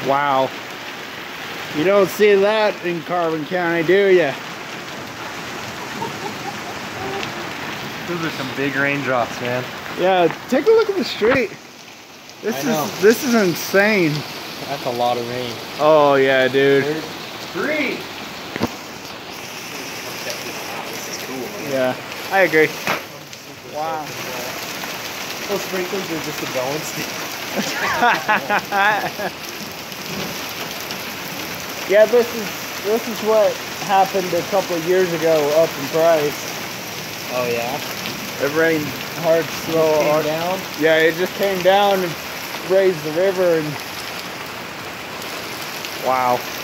Wow. You don't see that in Carbon County, do you? Those are some big raindrops, man. Yeah, take a look at the street. This is insane. That's a lot of rain. Oh yeah, dude. There's three. This is cool, man. Yeah, I agree. Wow. Those sprinklers are just a balance. Yeah, this is what happened a couple of years ago up in Price. Oh yeah. It rained hard, slow. It came down? Yeah, it just came down and raised the river and wow.